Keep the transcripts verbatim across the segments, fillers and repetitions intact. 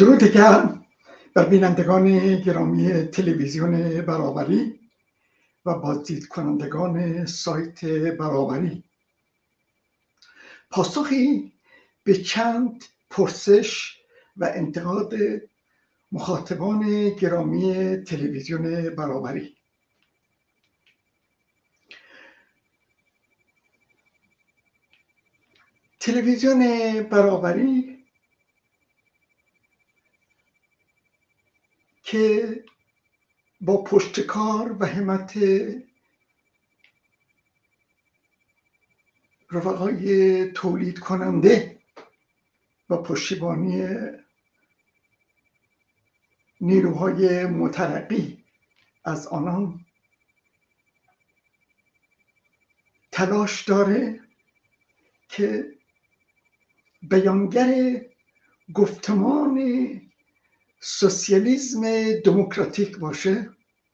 درود گرم بر بینندگان گرامی تلویزیون برابری و بازدید کنندگان سایت برابری. پاسخی به چند پرسش و انتقاد مخاطبان گرامی تلویزیون برابری. تلویزیون برابری که با پشتکار و همت رفقای تولید کننده و پشتیبانی نیروهای مترقی از آنان تلاش داره که بیانگر گفتمان سوسیالیسم دموکراتیک باشه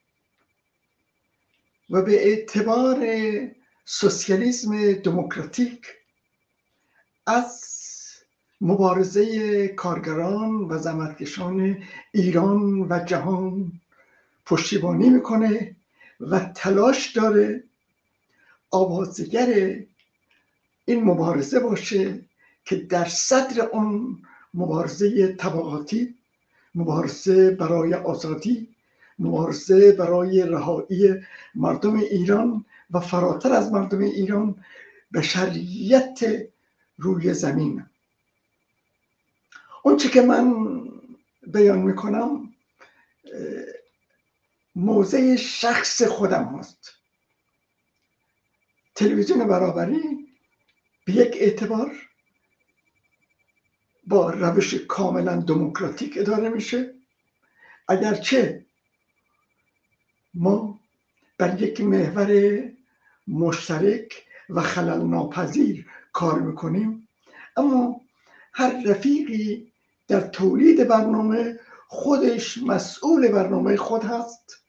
و به اعتبار سوسیالیسم دموکراتیک از مبارزه کارگران و زحمتکشان ایران و جهان پشتیبانی میکنه و تلاش داره آوازگر این مبارزه باشه که در صدر آن مبارزه طبقاتی، مبارزه برای آزادی، مبارزه برای رهایی مردم ایران و فراتر از مردم ایران بشریت روی زمین. اون چی که من بیان میکنم موضع شخص خودم هست. تلویزیون برابری به یک اعتبار با روش کاملا دموکراتیک اداره میشه، اگرچه ما بر یک محور مشترک و خلل ناپذیر کار میکنیم، اما هر رفیقی در تولید برنامه خودش مسئول برنامه خود هست،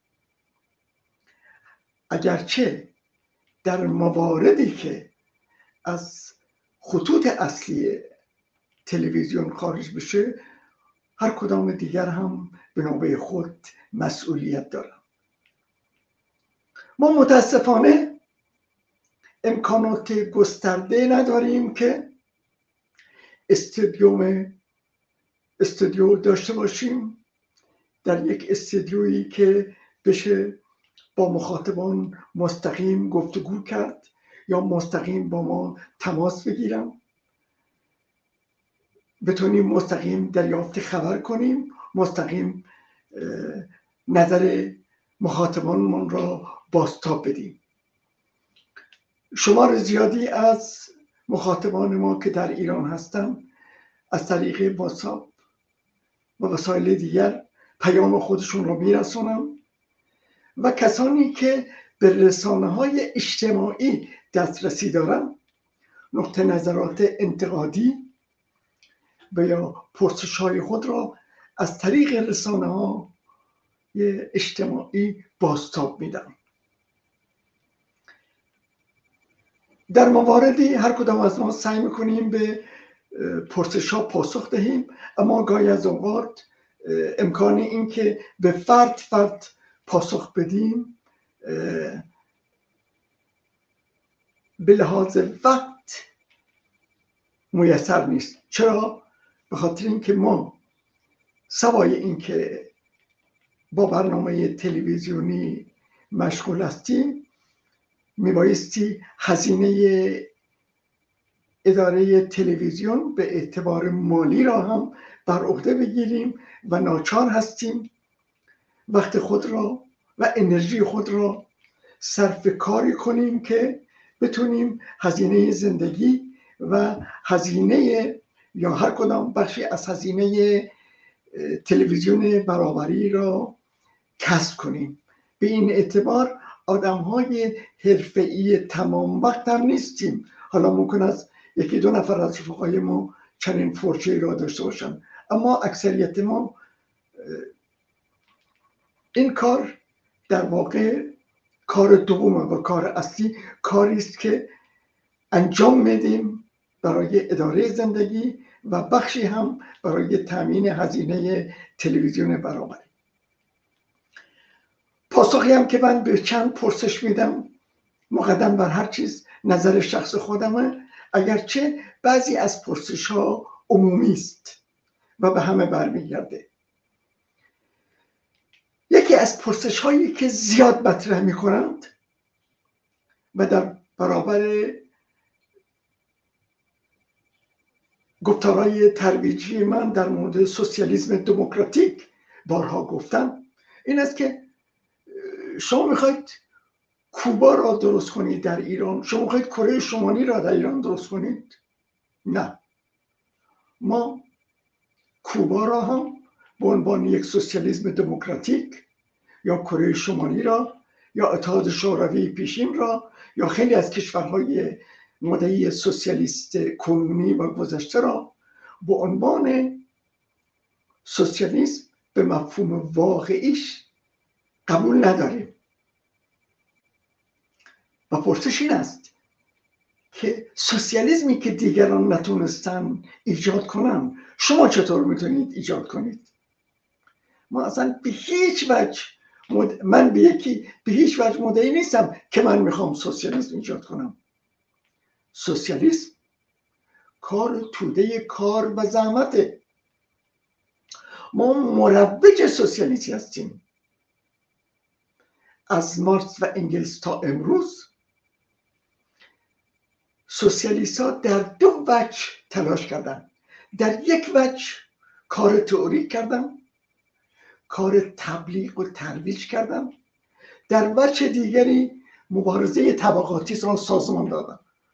اگرچه در مواردی که از خطوط اصلی تلویزیون خارج بشه هر کدام دیگر هم به نوبه خود مسئولیت دارن. ما متاسفانه امکانات گسترده نداریم که استودیوم استودیو داشته باشیم، در یک استودیویی که بشه با مخاطبان مستقیم گفتگو کرد یا مستقیم با ما تماس بگیرن، بتونیم مستقیم دریافت خبر کنیم، مستقیم نظر مخاطبانمون را بازتاب بدیم. شمار زیادی از مخاطبان ما که در ایران هستن از طریق واتساپ و وسایل دیگر پیام خودشون را میرسونن و کسانی که به رسانه‌های اجتماعی دسترسی دارن نقطه نظرات انتقادی و یا پرسش‌های خود را از طریق رسانه‌های اجتماعی بازتاب میدن. در مواردی هر کدام از ما سعی میکنیم به پرسش‌ها پاسخ دهیم، اما گاهی از اوقات امکان این که به فرد فرد پاسخ بدیم به لحاظ وقت میسر نیست. چرا؟ به خاطر اینکه ما سوای اینکه با برنامه تلویزیونی مشغول هستیم میبایستی هزینه اداره تلویزیون به اعتبار مالی را هم بر عهده بگیریم و ناچار هستیم وقت خود را و انرژی خود را صرف کاری کنیم که بتونیم هزینه زندگی و هزینه یا هر کدام بخشی از هزینه تلویزیون برابری را کسب کنیم. به این اعتبار آدم‌های حرفه‌ای تمام وقت هم نیستیم. حالا ممکن است یکی دو نفر از رفقای ما چنین فرصتی را داشته باشن، اما اکثریت ما این کار در واقع کار دوم و کار اصلی کاری است که انجام میدیم برای اداره زندگی و بخشی هم برای تامین هزینه تلویزیون برابری. پاسخی هم که من به چند پرسش میدم مقدم بر هر چیز نظر شخص خودمه، اگرچه بعضی از پرسش ها عمومی است و به همه برمیگرده. یکی از پرسش هایی که زیاد مطرح می کنند و در برابر گفتارهای ترویجی من در مورد سوسیالیسم دموکراتیک بارها گفتم این است که شما میخواید کوبا را درست کنید در ایران، شما میخواید کره شمالی را در ایران درست کنید؟ نه، ما کوبا را هم به عنوان یک سوسیالیسم دموکراتیک یا کره شمالی را یا اتحاد شوروی پیشین را یا خیلی از کشورهای مدعی سوسیالیست کنونی و گذشته را به عنوان سوسیالیسم به مفهوم واقعیش قبول نداریم. و پرسش این است که سوسیالیسمی که دیگران نتونستن ایجاد کنن شما چطور میتونید ایجاد کنید؟ ما اصلا به هیچ وجه مد... من به یکی به هیچ وجه مدعی نیستم که من میخوام سوسیالیسم ایجاد کنم. سوسیالیسم کار توده کار و زحمته. ما مروج سوسیالیستی هستیم. از مارکس و انگلس تا امروز سوسیالیست ها در دو وجه تلاش کردن. در یک وجه کار تئوریک کردن، کار تبلیغ و ترویج کردن. در وجه دیگری مبارزه طبقاتی را سازمان دادن.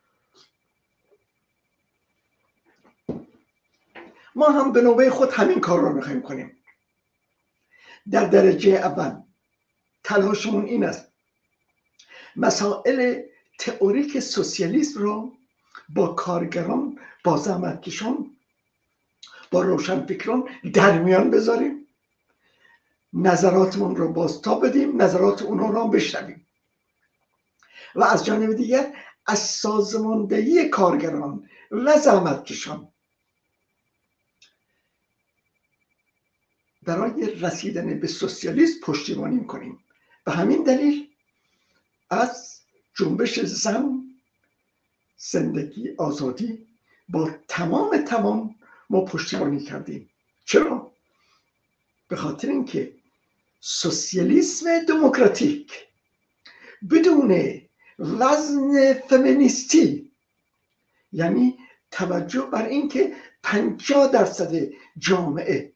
ما هم به نوبه خود همین کار را میخوایم کنیم. در درجه اول تلاشمون این است مسائل تئوریک سوسیالیسم را با کارگران، با زحمتکشان، با روشنفکران در میان بذاریم، نظراتمون رو بازتاب بدیم، نظرات اونها را بشنویم و از جانب دیگر از سازماندهی کارگران و زحمتکشان برای رسیدن به سوسیالیسم پشتیبانی کنیم. به همین دلیل از جنبش زن، زندگی، آزادی با تمام تمام ما پشتیبانی کردیم. چرا؟ به خاطر اینکه سوسیالیسم دموکراتیک بدون وزن فمینیستی، یعنی توجه بر اینکه پنجاه درصد جامعه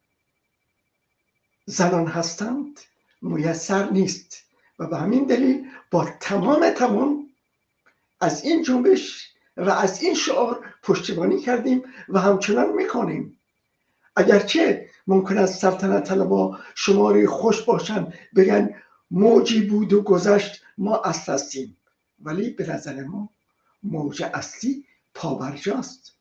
زنان هستند، میسر نیست و به همین دلیل با تمام تمام از این جنبش و از این شعار پشتیبانی کردیم و همچنان میکنیم. اگرچه ممکن است سلطنت طلبها شماری خوش باشن بگن موجی بود و گذشت ما اصل هستیم، ولی به نظر ما موج اصلی پابرجاست.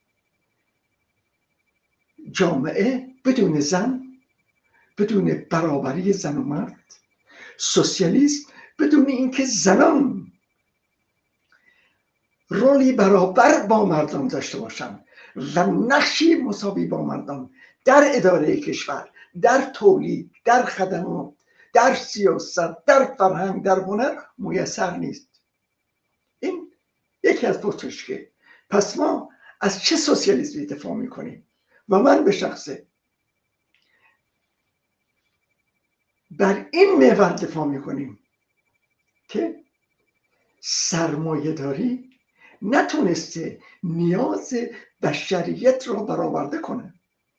جامعه بدون زن، بدون برابری زن و مرد، سوسیالیسم بدون اینکه زنان رولی برابر با مردان داشته باشند و نقشی مساوی با مردان در اداره کشور، در تولید، در خدمات، در سیاست، در فرهنگ، در هنر میسر نیست. این یکی از پرسش‌ها. پس ما از چه سوسیالیسمی دفاع میکنیم؟ و من به شخصه بر این محور دفاع میکنیم که سرمایه داری نتونسته نیاز بشریت را برآورده کنه.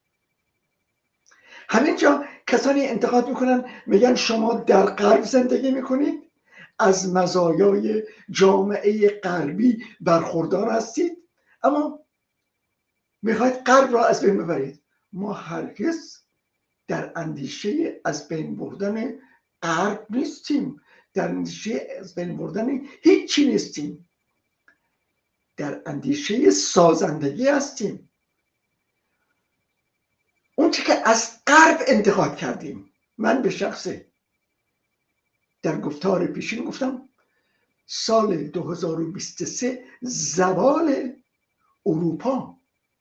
همینجا کسانی انتقاد میکنن، میگن شما در غرب زندگی میکنید، از مزایای جامعه غربی برخوردار هستید، اما میخواید غرب را از بین ببرید. ما هرگز در اندیشه از بین بردن غرب نیستیم، در اندیشه از بین بردن هیچی نیستیم، در اندیشه سازندگی هستیم. اون چی که از غرب انتقاد کردیم، من به شخصه در گفتار پیشین گفتم سال دو هزار و بیست و سه زوال اروپا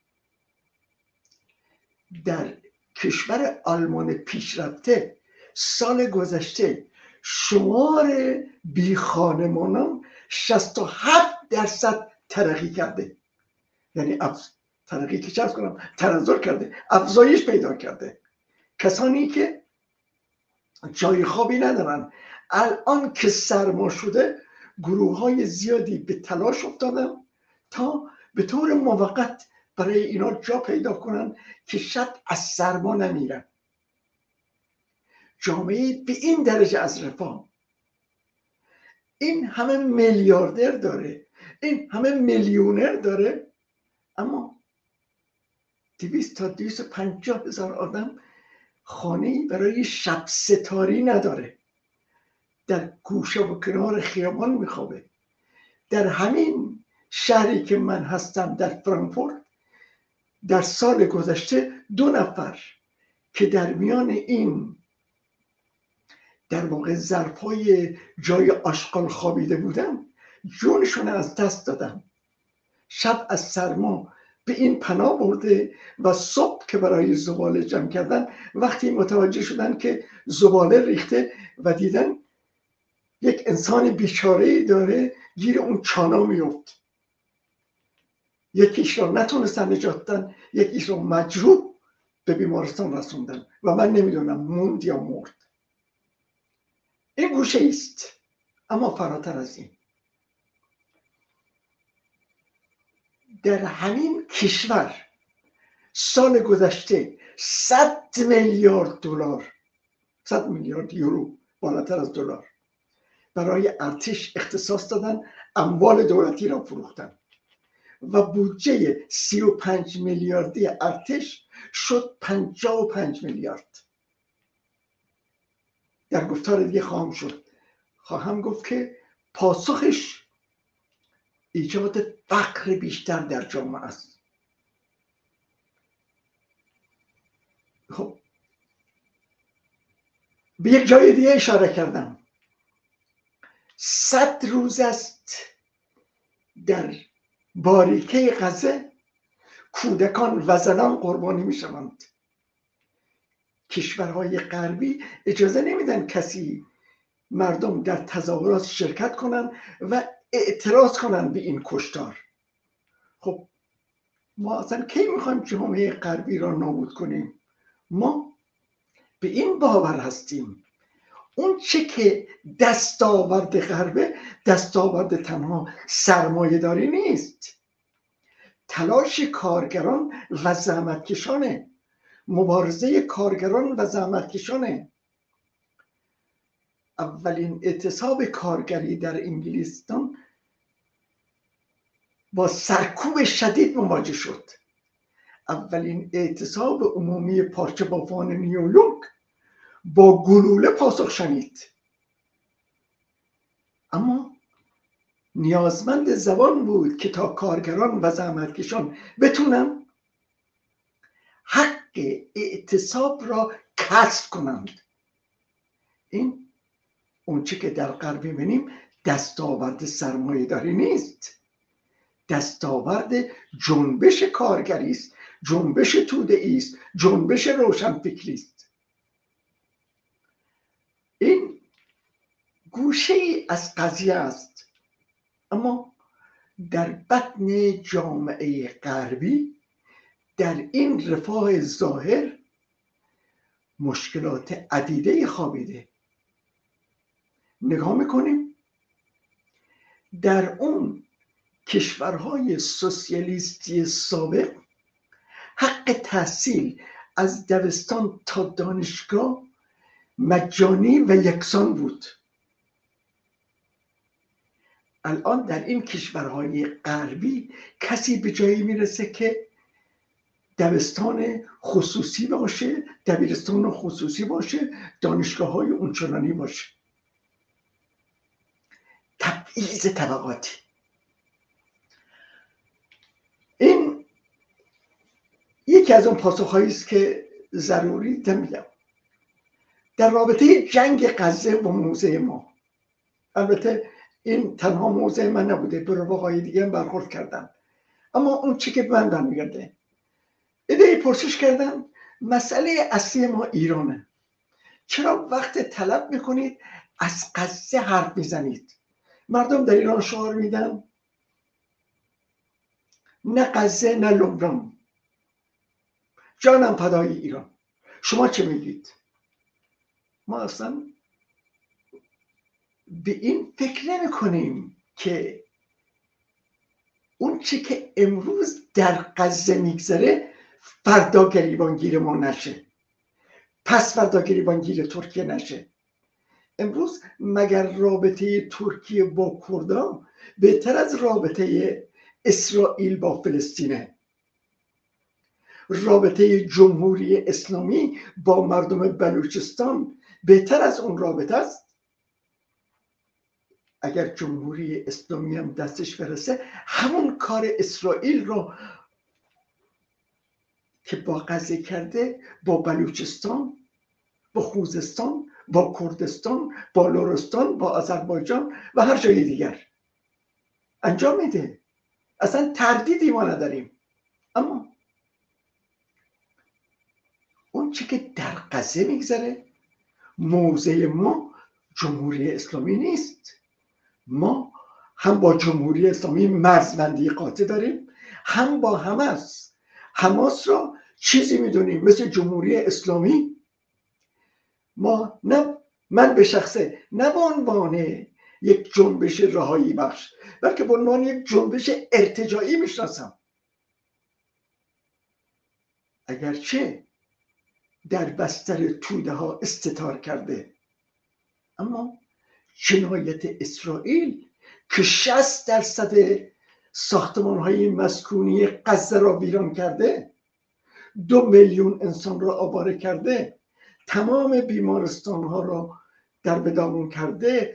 در کشور آلمان پیشرفته سال گذشته شمار بی خانمانان شصت و هفت درصد ترقی کرده، یعنی افز... ترقی که چرا کنم تنزل کرده، افزایش پیدا کرده. کسانی که جای خوابی ندارن الان که سرما شده گروه های زیادی به تلاش افتادن تا به طور موقت برای اینا جا پیدا کنن که شاید از سرما نمیرن. جامعه به این درجه از رفاه، این همه میلیاردر داره، این همه میلیونر داره، اما دویست تا دویست و پنجاه هزار آدم خانه‌ای برای شب ستاری نداره، در گوشه و کنار خیابان میخوابه. در همین شهری که من هستم در فرانکفورت در سال گذشته دو نفر که در میان این در واقع ظرفای جای آشغال خوابیده بودن جونشون از دست دادن. شب از سرما به این پناه برده و صبح که برای زباله جمع کردن وقتی متوجه شدن که زباله ریخته و دیدن یک انسان بیچاره‌ای داره گیر اون چانا میفت، یکیش را نتونستن نجات دادن، یکیش را مجروح به بیمارستان رسوندن و من نمیدونم موند یا مرد. این گوشه است، اما فراتر از این در همین کشور سال گذشته صد میلیارد دلار، صد میلیارد یورو، بالاتر از دلار، برای ارتش اختصاص دادن، اموال دولتی را فروختن و بودجه سی و پنج میلیاردی ارتش شد پنجاه و پنج میلیارد. در گفتار دیگه خواهم شد خواهم گفت که پاسخش ایجاد فقر بیشتر در جامعه است. خب به یک جای دیگه اشاره کردم، صد روز است در باریکه غزه کودکان و زنان قربانی می شوند. کشورهای غربی اجازه نمیدن کسی مردم در تظاهرات شرکت کنن و اعتراض کنن به این کشتار. خب ما اصلا کی میخوایم جامعه غربی را نابود کنیم؟ ما به این باور هستیم اون چه که دستاورد غربه دستاورد تنها سرمایه داری نیست، تلاش کارگران و زحمتکشانه، مبارزه کارگران و زحمتکشانه. اولین اعتصاب کارگری در انگلستان با سرکوب شدید مواجه شد. اولین اعتصاب عمومی پارچه بافان نیویورک با گلوله پاسخ شنید، اما نیازمند زبان بود که تا کارگران و زحمتکشان بتونن حق اعتصاب را کسب کنند. این اونچه که در غرب می‌بینیم دستاورد سرمایه داری نیست، دستاورد جنبش کارگری است، جنبش توده‌ای است، جنبش روشنفکری است. این گوشه ای از قضیه است، اما در بطن جامعه غربی در این رفاه ظاهر مشکلات عدیده خوابیده. نگاه میکنیم در اون کشورهای سوسیالیستی سابق حق تحصیل از دبستان تا دانشگاه مجانی و یکسان بود. الان در این کشورهای غربی کسی به جایی میرسه که دبستان خصوصی باشه، دبیرستان خصوصی باشه، دانشگاه های اونچنانی باشه. تبعیض طبقاتی. این یکی از اون پاسخهایی است که ضروری نمیگم در رابطه جنگ غزه و موضع ما. البته این تنها موضع من نبوده، به رفقای دیگه هم برخورد کردم، اما اون چی که من برمیگرده ایده پرسش کردن مسئله اصلی ما ایرانه، چرا وقت طلب میکنید از غزه حرف میزنید؟ مردم در ایران شعار میدن نه غزه نه لبنان، جانم فدای ایران. شما چه میگید؟ ما اصلا به این فکر نمی کنیم که اون چی که امروز در غزه میگذره فردا گریبانگیر ما نشه، پس فردا گریبانگیر ترکیه نشه. امروز مگر رابطه ترکیه با کردان بهتر از رابطه اسرائیل با فلسطینه؟ رابطه جمهوری اسلامی با مردم بلوچستان بهتر از اون رابطه است؟ اگر جمهوری اسلامی هم دستش برسه همون کار اسرائیل رو که با غزه کرده با بلوچستان، با خوزستان، با کردستان، با لرستان، با آذربایجان و هر جای دیگر انجام میده. اصلا تردیدی ما نداریم. اما اون چی که در غزه میگذره موضع ما جمهوری اسلامی نیست. ما هم با جمهوری اسلامی مرزبندی قاطع داریم، هم با حماس. حماس را چیزی میدونیم مثل جمهوری اسلامی. ما نه، من به شخصه نه به عنوان یک جنبش رهایی بخش بلکه به عنوان یک جنبش ارتجاعی میشناسم، اگرچه در بستر توده ها استتار کرده. اما جنایت اسرائیل که شصت درصد ساختمان های مسکونی غزه را ویران کرده، دو میلیون انسان را آواره کرده، تمام بیمارستان ها را در بدامون کرده،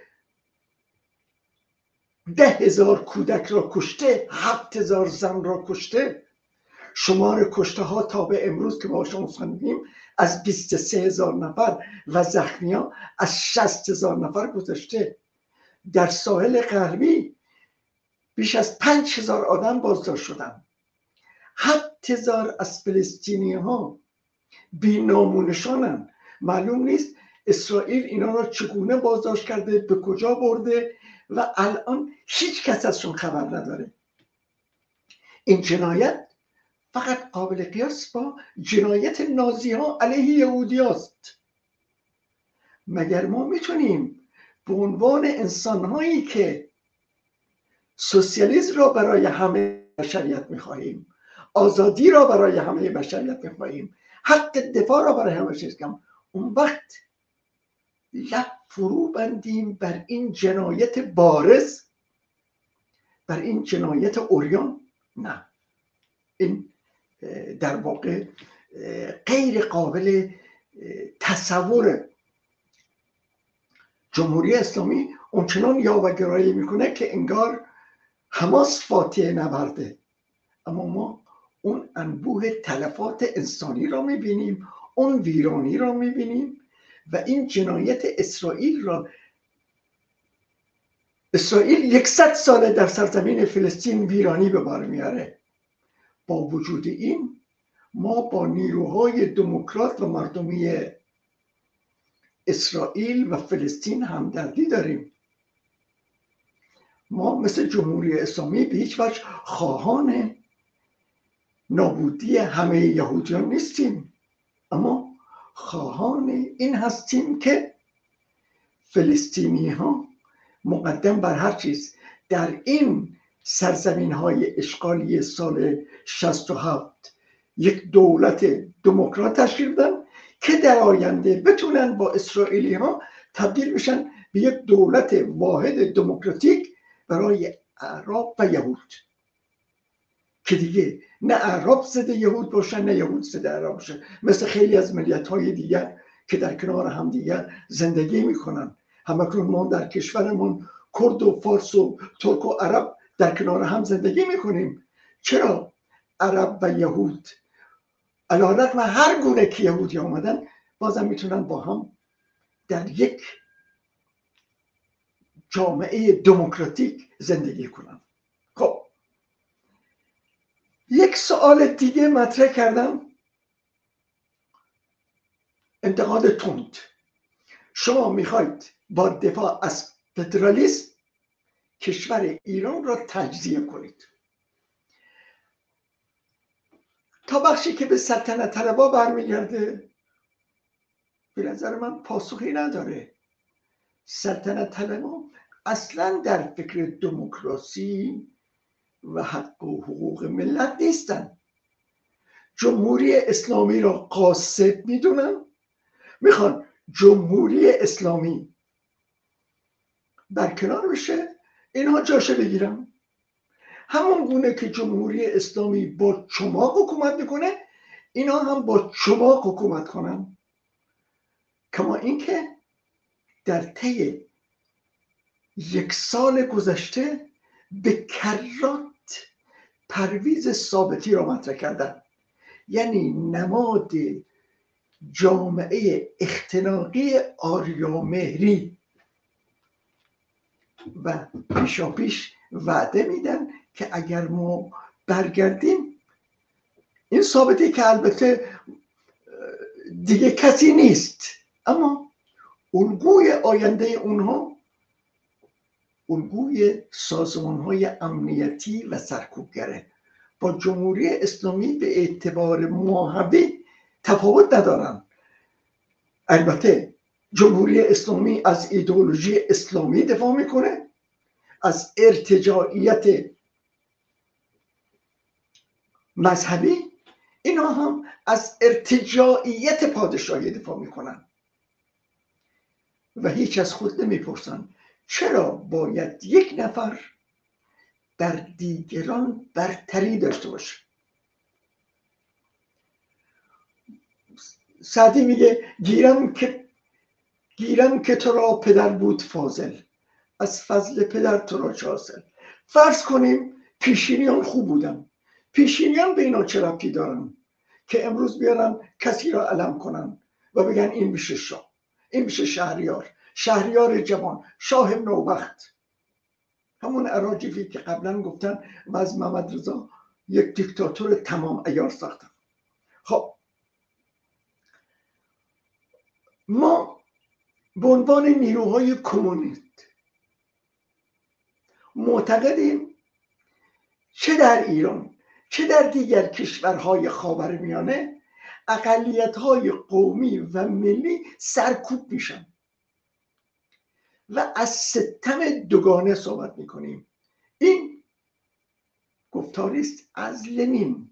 ده هزار کودک را کشته، هفت هزار زن را کشته. شمار کشته ها تا به امروز که با شما خواندیم از بیست و سه هزار نفر و زخمی ها از شصت هزار نفر گذشته. در ساحل غربی بیش از پنج هزار آدم بازداشت شدن. هفت هزار از فلسطینی ها بی نامونشانن. معلوم نیست اسرائیل اینا را چگونه بازداشت کرده، به کجا برده و الان هیچ کس ازشون خبر نداره. این جنایت فقط قابل قیاس با جنایت نازی ها علیه یهودی هست. مگر ما میتونیم به عنوان انسان هایی که سوسیالیسم را برای همه بشریت میخواهیم، آزادی را برای همه بشریت میخواهیم، حق دفاع را برای همه بشریت میخواهیم، اون وقت لب فرو بندیم بر این جنایت بارز، بر این جنایت عریان؟ نه، این در واقع غیر قابل تصوره. جمهوری اسلامی اونچنان یاوه‌گرایی میکنه که انگار حماس فاتح نبرده، اما ما اون انبوه تلفات انسانی را میبینیم، اون ویرانی را میبینیم و این جنایت اسرائیل را. اسرائیل یکصد ساله در سرزمین فلسطین ویرانی به بار میاره. با وجود این ما با نیروهای دموکرات و مردمی اسرائیل و فلسطین همدردی داریم. ما مثل جمهوری اسلامی به هیچ وجه خواهان نابودی همه یهودیان نیستیم، اما خواهان این هستیم که فلسطینی ها مقدم بر هر چیز در این سرزمین های اشغالی سال شصت و هفت یک دولت دموکرات تشکیل بدن که در آینده بتونن با اسرائیلی ها تبدیل بشن به یک دولت واحد دموکراتیک برای اعراب و یهود، که دیگه نه اعراب ضد یهود باشن نه یهود ضد اعراب باشن، مثل خیلی از ملیت های دیگر که در کنار هم دیگر زندگی میکنن. همکنون ما در کشورمون کرد و فارس و ترک و عرب در کنار هم زندگی میکنیم. چرا عرب و یهود علیرغم هر گونه که یهودی آمدن بازم میتونن با هم در یک جامعه دموکراتیک زندگی کنن؟ خب یک سوال دیگه مطرح کردم، انتقاد تند. شما میخواید با دفاع از فدرالیسم کشور ایران را تجزیه کنید. تا بخشی که به سلطنت طلبها برمیگرده به نظر من پاسخی نداره. سلطنت طلبها اصلا در فکر دموکراسی و حق و حقوق ملت نیستن. جمهوری اسلامی را قاصد میدونن، میخوان جمهوری اسلامی برکنار بشه، اینها جاشه بگیرن. همون گونه که جمهوری اسلامی با چماق حکومت میکنه، اینا هم با چماق حکومت کنن. کما اینکه در طی یک سال گذشته به کرات پرویز ثابتی را مطرح کردن، یعنی نماد جامعه اختناقی آریامهری، و پیشا پیش وعده میدن که اگر ما برگردیم، این ثابتی که البته دیگه کسی نیست، اما الگوی آینده اونها الگوی سازمان‌های امنیتی و سرکوبگره. با جمهوری اسلامی به اعتبار ماهوی تفاوت ندارن. البته جمهوری اسلامی از ایدئولوژی اسلامی دفاع میکنه، از ارتجاعیت مذهبی، اینا هم از ارتجاعیت پادشاهی دفاع میکنن و هیچ از خود نمیپرسن چرا باید یک نفر در دیگران برتری داشته باشه. سعدی میگه گیرم که گیرم که تو را پدر بود فاضل، از فضل پدر تو را چه حاصل. فرض کنیم پیشینیان خوب بودن، پیشینیان به اینا چه ربطی دارن که امروز بیارن کسی را علم کنن و بگن این میشه شاه، این میشه شهریار، شهریار جوان، شاه نوبخت. همون اراجیفی که قبلا گفتن و از محمد رضا یک دیکتاتور تمام عیار ساختن. خب ما به عنوان نیروهای کمونیست معتقدیم چه در ایران چه در دیگر کشورهای خاورمیانه اقلیت‌های قومی و ملی سرکوب میشن و از ستم دوگانه صحبت میکنیم. این گفتاری است از لنین.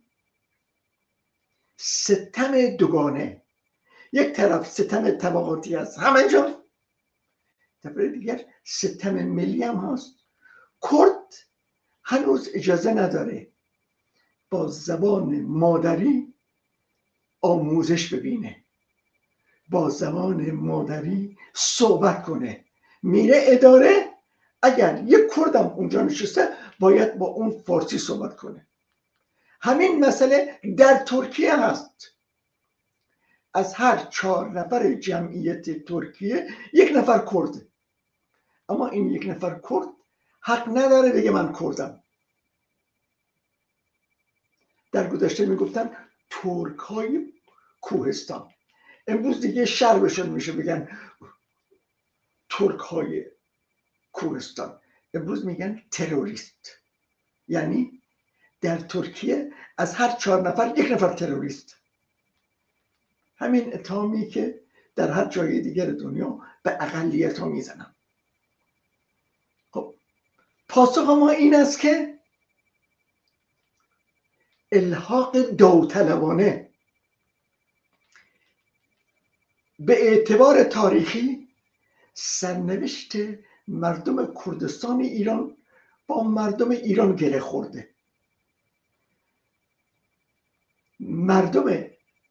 ستم دوگانه، یک طرف ستم طبقاتی است همه جا، طرف دیگر ستم ملی هم هست. کرد هنوز اجازه نداره با زبان مادری آموزش ببینه، با زبان مادری صحبت کنه. میره اداره، اگر یک کردم اونجا نشسته باید با اون فارسی صحبت کنه. همین مسئله در ترکیه هست. از هر چهار نفر جمعیت ترکیه یک نفر کرده، اما این یک نفر کرد حق نداره بگه من کردم. در گذشته میگفتن ترک های کوهستان، امروز دیگه شرمشون میشه بگن ترک های کوهستان، امروز میگن تروریست. یعنی در ترکیه از هر چهار نفر یک نفر تروریست. همین اتهامی که در هر جای دیگر دنیا به اقلیت ها میزنن. خب پاسخ ما این است که الحاق داوطلبانه به اعتبار تاریخی سرنوشت مردم کردستان ایران با مردم ایران گره خورده. مردم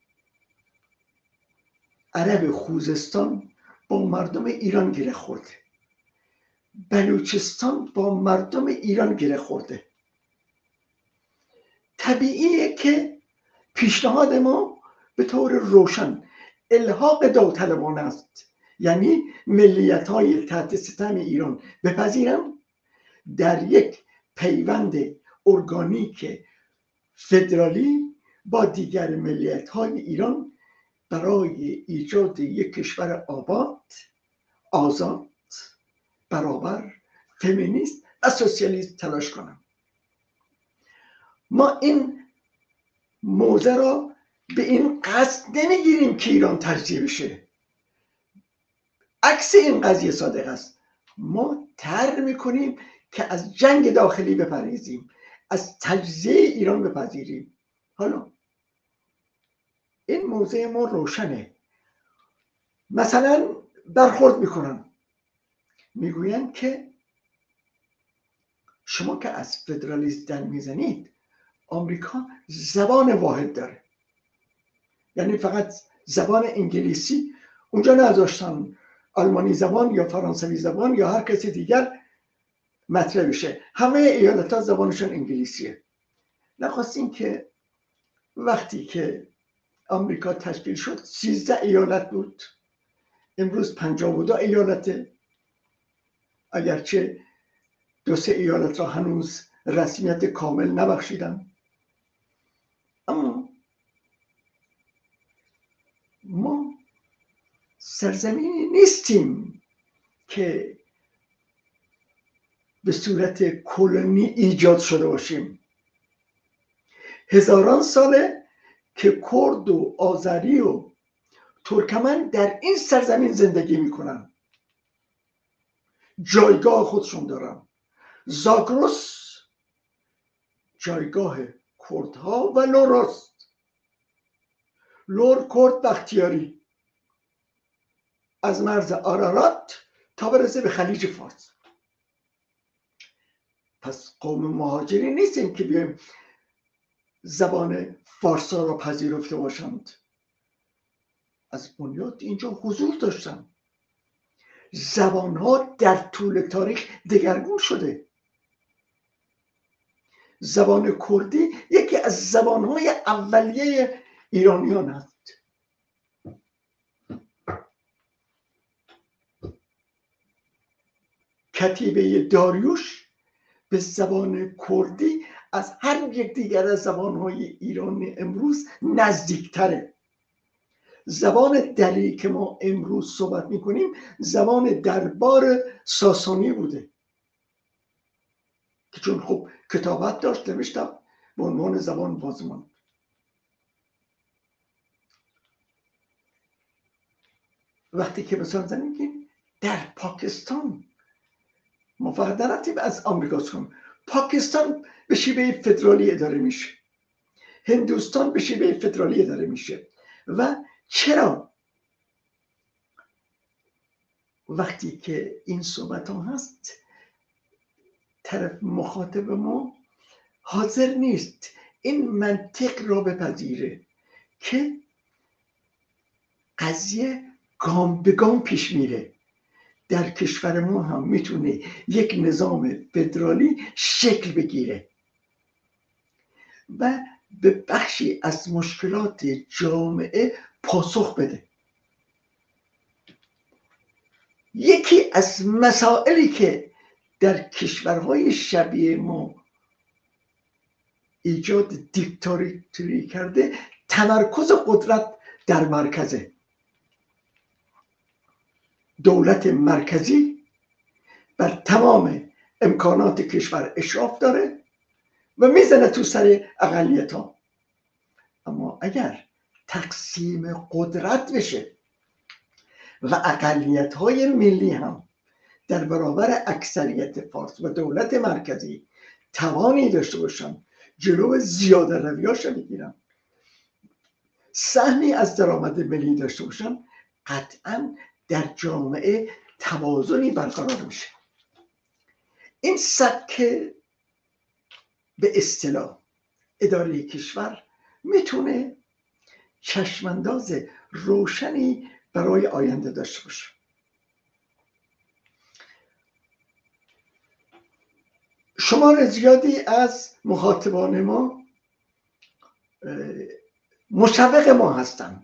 عرب خوزستان با مردم ایران گره خورده. بلوچستان با مردم ایران گره خورده. طبیعیه که پیشنهاد ما به طور روشن الحاق داوطلبانه است، یعنی ملیت های تحت ستم ایران بپذیرن در یک پیوند ارگانیک فدرالی با دیگر ملیت های ایران برای ایجاد یک کشور آباد، آزاد، برابر، فمینیست و سوسیالیست تلاش کنم. ما این موضع را به این قصد نمیگیریم که ایران تجزیه بشه. عکس این قضیه صادق است. ما طرح میکنیم که از جنگ داخلی بپرهیزیم، از تجزیه ایران بپذیریم. حالا این موضع ما روشنه. مثلا برخورد میکنن، میگویند که شما که از فدرالیسم دل میزنید، آمریکا زبان واحد داره، یعنی فقط زبان انگلیسی اونجا نذاشتن، آلمانی زبان یا فرانسوی زبان یا هر کسی دیگر مطرح بشه، همه ایالت ها زبانشون انگلیسیه. نخواستیم که وقتی که آمریکا تشکیل شد سیزده ایالت بود، امروز پنجاه و دو ایالته، اگرچه دو سه ایالت را هنوز رسمیت کامل نبخشیدن. اما ما سرزمینی نیستیم که به صورت کلونی ایجاد شده باشیم. هزاران ساله که کرد و آذری و ترکمن در این سرزمین زندگی میکنن، جایگاه خودشون دارن. زاگرس جایگاه کردها و لوراست، لور کرد بختیاری، از مرز آرارات تا برسه به خلیج فارس. پس قوم مهاجری نیستیم که بیایم زبان فارسا را پذیرفته باشند. از بنیاد اینجا حضور داشتن. زبانها در طول تاریخ دگرگون شده. زبان کردی یکی از زبانهای اولیه ایرانیان است. کتیبه داریوش به زبان کردی از هر یک دیگر از زبانهای ایرانی امروز نزدیکتره. زبان دری که ما امروز صحبت میکنیم زبان دربار ساسانی بوده که چون خب کتابت داشت نوشتم به عنوان زبان بازمان. وقتی که مثلا زنیم در پاکستان، ما فقط نرفتیم از آمریکا کنیم، پاکستان به شیوه فدرالی اداره میشه، هندوستان به شیوه فدرالی اداره میشه. و چرا وقتی که این صحبت ها هست طرف مخاطب ما حاضر نیست این منطق را بپذیره که قضیه گام به گام پیش میره، در کشور ما هم میتونه یک نظام فدرالی شکل بگیره و به بخشی از مشکلات جامعه پاسخ بده. یکی از مسائلی که در کشورهای شبیه ما ایجاد دیکتاتوری کرده تمرکز قدرت در مرکزه. دولت مرکزی بر تمام امکانات کشور اشراف داره و میزنه تو سر اقلیت ها. اما اگر تقسیم قدرت بشه و اقلیت های ملی هم در برابر اکثریت فارس و دولت مرکزی توانی داشته باشن جلو زیاده رویاش بگیرن، سهمی از درآمد ملی داشته باشن، قطعا در جامعه توازنی برقرار میشه. این سبک به اصطلاح اداره کشور میتونه چشمانداز روشنی برای آینده داشته باشه. شمار زیادی از مخاطبان ما مشوق ما هستند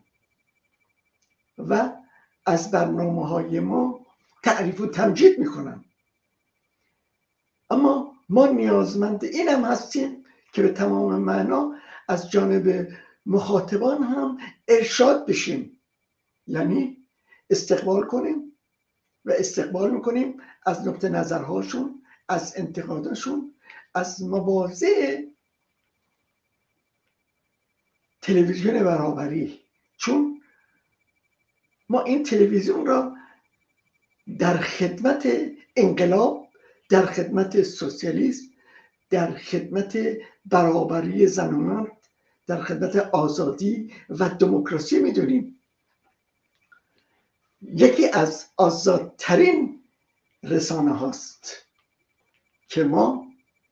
و از برنامه های ما تعریف و تمجید میکنن، اما ما نیازمند این هم هستیم که به تمام معنا از جانب مخاطبان هم ارشاد بشیم، یعنی استقبال کنیم و استقبال میکنیم از نقطه نظرهاشون، از انتقاداشون، از مواضع تلویزیون برابری. چون ما این تلویزیون را در خدمت انقلاب، در خدمت سوسیالیسم، در خدمت برابری زن و مرد، در خدمت آزادی و دموکراسی میدونیم. یکی از آزادترین رسانه هاست که ما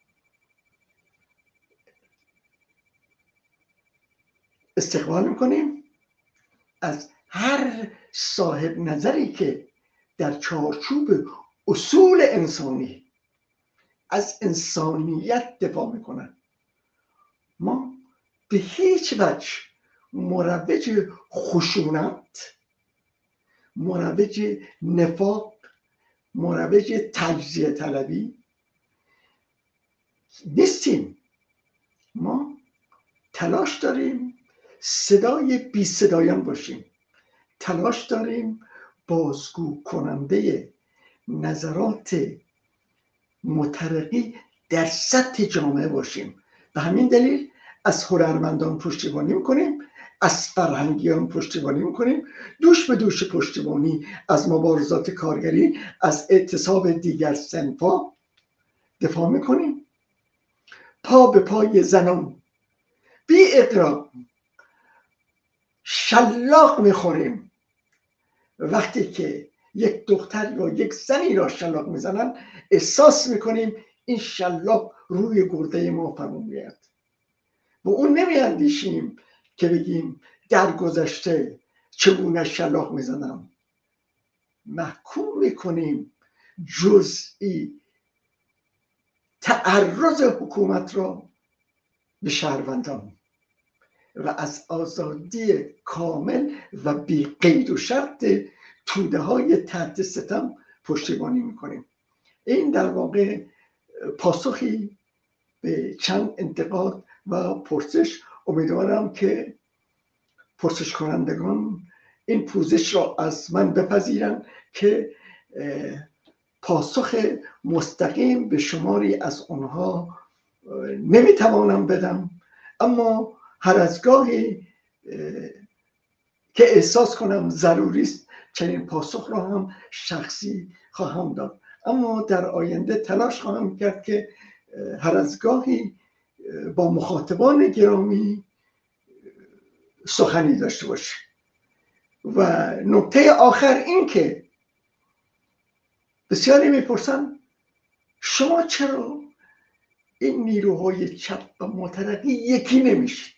استقبال میکنیم از هر صاحب نظری که در چارچوب اصول انسانی از انسانیت دفاع میکنن. ما به هیچ وجه مروج خشونت، مروج نفاق، مروج تجزیه طلبی نیستیم. ما تلاش داریم صدای بی صدایان باشیم، تلاش داریم بازگو کننده نظرات مترقی در سطح جامعه باشیم. به همین دلیل از هنرمندان پشتیبانی میکنیم، از فرهنگیان پشتیبانی میکنیم، دوش به دوش پشتیبانی از مبارزات کارگری، از اعتصاب دیگر صنفا دفاع میکنیم. پا به پای زنان بی اغراق شلاق میخوریم وقتی که یک دختر یا یک زنی را شلاق میزنن، احساس میکنیم این شلاق روی گرده ما فرو میاد و اون نمیاندیشیم که بگیم در گذشته چگونه شلاق میزنم. محکوم میکنیم جزئی تعرض حکومت را به شهروندان و از آزادی کامل و بی قید و شرط توده های تحت ستم پشتیبانی میکنیم. این در واقع پاسخی به چند انتقاد و پرسش. امیدوارم که پرسش کنندگان این پوزش را از من بپذیرند که پاسخ مستقیم به شماری از اونها نمیتوانم بدم، اما هر از گاهی که احساس کنم ضروری است چنین پاسخ را هم شخصی خواهم داد. اما در آینده تلاش خواهم کرد که هر از گاهی با مخاطبان گرامی سخنی داشته باشیم. و نکته آخر این که بسیاری میپرسن شما چرا این نیروهای چپ و مترقی یکی نمیشید؟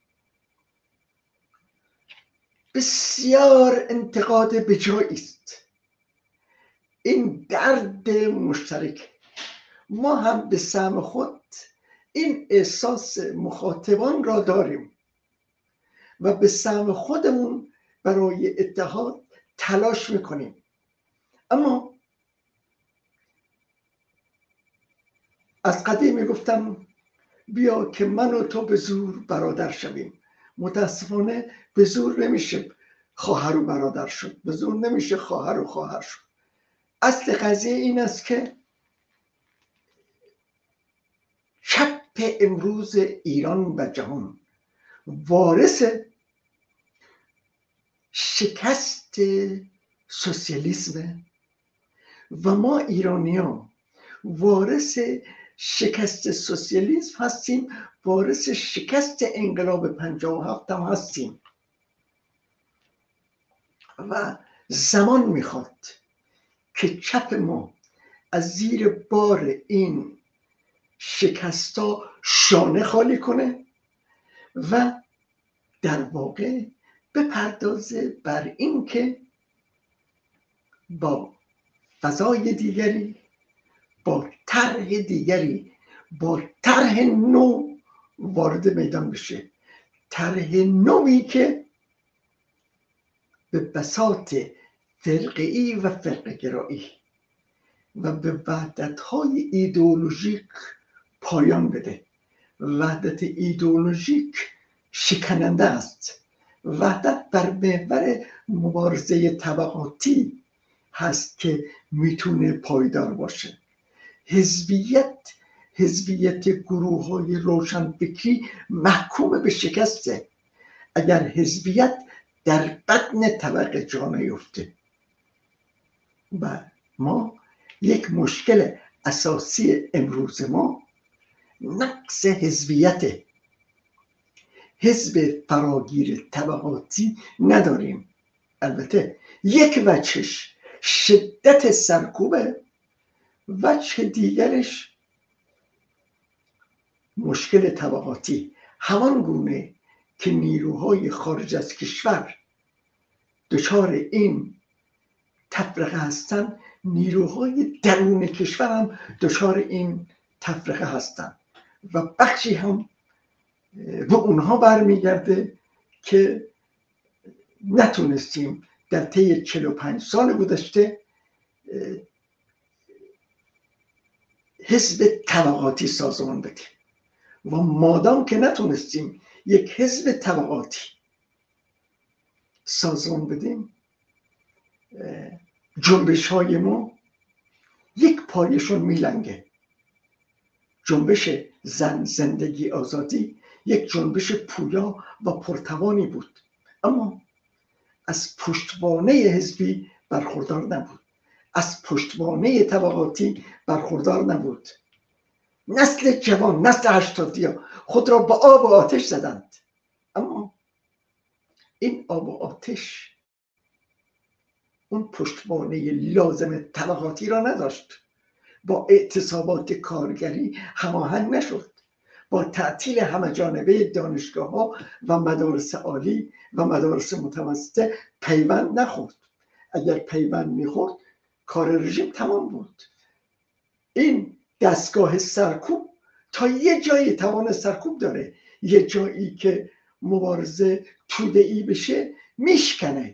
بسیار انتقاد بجایی است. این درد مشترک. ما هم به سهم خود این احساس مخاطبان را داریم و به سهم خودمون برای اتحاد تلاش میکنیم. اما از قدیم میگفتم بیا که من و تو به زور برادر شویم. متاسفانه به زور نمیشه خواهر و برادر شد، به زور نمیشه خواهر و خواهر شد. اصل قضیه این است که چپ امروز ایران و جهان وارث شکست سوسیالیسم و ما ایرانیان وارث شکست سوسیالیسم هستیم، وارث شکست انقلاب پنجاه و هفت هم هستیم و زمان میخواد که چپ ما از زیر بار این شکستا شانه خالی کنه و در واقع بپردازه بر این که با فضای دیگری، با طرح دیگری، با طرح نو وارد میدان بشه. طرح نوعی که به بساط فرقه‌ای و فرقه گرایی و به وحدت‌های ایدئولوژیک پایان بده وحدت ایدئولوژیک شکننده است. وحدت بر محور مبارزه طبقاتی هست که میتونه پایدار باشه. حزبیت حزبیت گروه های روشنفکری محکوم به شکسته اگر حزبیت در بدن طبقه جا نیفته. و ما یک مشکل اساسی امروز ما نقص حزبیت. حزب فراگیر طبقاتی نداریم. البته یک وجهش شدت سرکوبه، وجه دیگرش مشکل طبقاتی. همان گونه که نیروهای خارج از کشور دچار این تفرقه هستن، نیروهای درون کشور هم دچار این تفرقه هستن و بخشی هم به اونها برمیگرده که نتونستیم در طی چهل و پنج سال گذشته حزب طبقاتی سازمان بدیم و مادام که نتونستیم یک حزب طبقاتی سازمان بدیم، جنبش های ما یک پایشون میلنگه. جنبش زن زندگی آزادی یک جنبش پویا و پرتوانی بود، اما از پشتوانه حزبی برخوردار نبود، از پشتوانه طبقاتی برخوردار نبود. نسل جوان، نسل هشتادیا خود را با آب و آتش زدند، اما این آب و آتش اون پشتوانه لازم طبقاتی را نداشت. با اعتصابات کارگری هماهنگ نشد، با تعطیل همه جانبه دانشگاه ها و مدارس عالی و مدارس متوسطه پیوند نخورد. اگر پیوند میخورد کار رژیم تمام بود. این دستگاه سرکوب تا یه جایی توان سرکوب داره، یه جایی که مبارزه توده‌ای بشه میشکنه.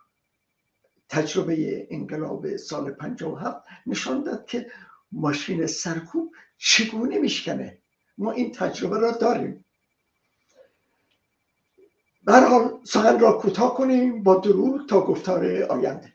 تجربه انقلاب سال پنجاه و هفت نشان داد که ماشین سرکوب چگونه میشکنه. ما این تجربه را داریم. به هر حال سخن را کوتاه کنیم با درود تا گفتار آینده.